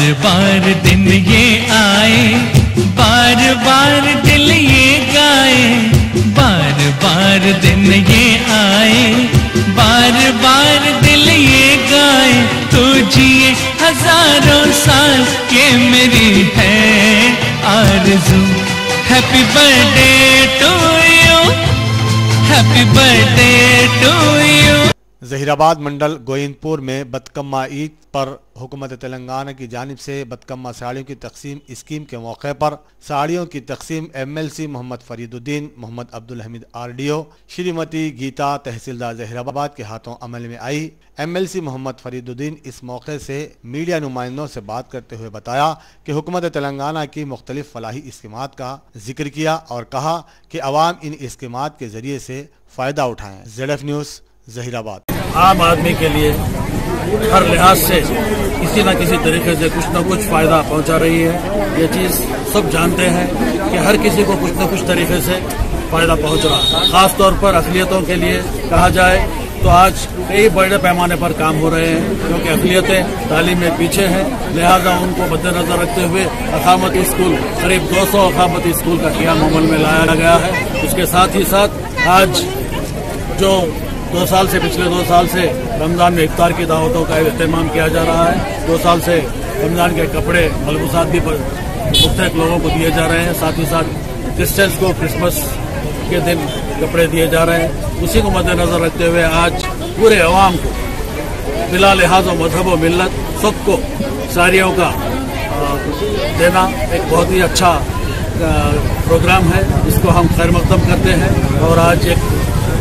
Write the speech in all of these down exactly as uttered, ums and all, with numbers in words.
बार दिन ये आए, बार बार दिल ये गाए, बार बार दिन ये आए, बार बार दिल ये गाए। तू जिए हजारों साल ये मेरी है आरज़ू। Happy birthday to you, happy birthday to you. Zaheerabad mandal Goinpur में बतकम्मा ईद पर हुकूमत तेलंगाना की जानिब से बतकम्मा साड़ियों की तकसीम स्कीम के मौके पर साड़ियों की तकसीम एमएलसी मोहम्मद फरीदुद्दीन, मोहम्मद अब्दुल हमीद आरडीओ, श्रीमती गीता तहसीलदार जहीराबाद के हाथों अमल में आई। एमएलसी मोहम्मद फरीदुद्दीन इस मौके से मीडिया नुमाइंदों से बात करते हुए बताया कि हुकूमत तेलंगाना की मुख्तलिफ फलाही स्कीमात का जिक्र किया और कहा कि अवाम इन स्कीमात के जरिए से फ़ायदा उठाएँ। Z F news Zaheerabad. आम आदमी के लिए हर लिहाज से किसी न किसी तरीके से कुछ न कुछ फायदा पहुंचा रही है। ये चीज सब जानते हैं कि हर किसी को कुछ न कुछ तरीके से फायदा पहुंच रहा है। खास तौर पर अक़लियतों के लिए कहा जाए तो आज कई बड़े पैमाने पर काम हो रहे हैं, क्योंकि अक़लियतें तालीम में पीछे हैं। लिहाजा उनको मद्देनजर रखते हुए अक़ामती स्कूल, करीब दो सौ अक़ामती स्कूल का क़याम अमल में लाया गया है। उसके साथ ही साथ आज जो दो साल से पिछले दो साल से रमजान में इफ्तार की दावतों का एहतमाम किया जा रहा है। दो साल से रमजान के कपड़े मलबूसात भी मुख्तलिफ लोगों को दिए जा रहे हैं। साथ ही साथ क्रिश्चियंस को क्रिसमस के दिन कपड़े दिए जा रहे हैं। उसी को मद्देनजर रखते हुए आज पूरे अवाम को बिला लिहाज व मजहब व मिल्लत सबको साड़ियों का देना एक बहुत ही अच्छा प्रोग्राम है। इसको हम खैर मकदम करते हैं और आज एक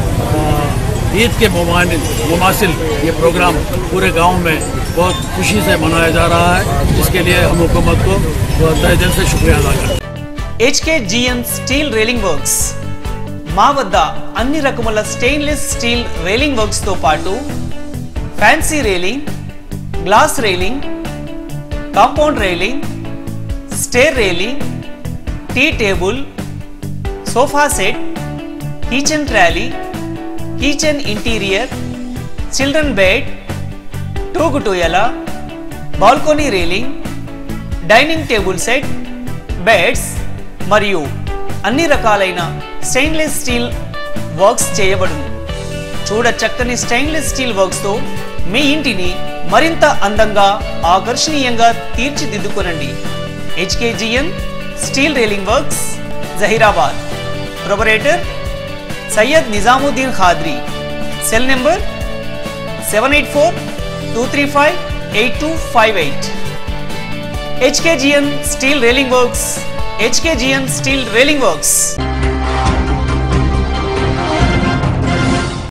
ईद के मुमासिल ये प्रोग्राम पूरे गांव में बहुत खुशी से मनाया जा रहा है, जिसके लिए हम हुकूमत को तहे दिल से शुक्रिया अदा करते हैं। एचकेजीएन स्टील रेलिंग वर्क्स మా వద్ద అన్ని రకముల స్టెయిన్లెస్ స్టీల్ రేలింగ్ వర్క్స్ తో పాటు fancy railing, glass railing, compound railing, stair railing, tea table, sofa set, kitchen trolley, kitchen interior, children bed, టూగుటూయల, balcony railing, dining table set, beds మరియు అన్ని రకాలైన స్టెయిన్లెస్ స్టీల్ వర్క్స్ చేయబడును. చూడ చక్కని stainless steel works తో మీ ఇంటిని మరింత అందంగా ఆకర్షణీయంగా తీర్చిదిద్దుకోనండి. HKGN steel railing works Zaheerabad. Proprietor Syed Nizamuddin Khadri. Cell number seven eight four two three five eight two five eight. HKGN steel railing works, HKGN steel railing works.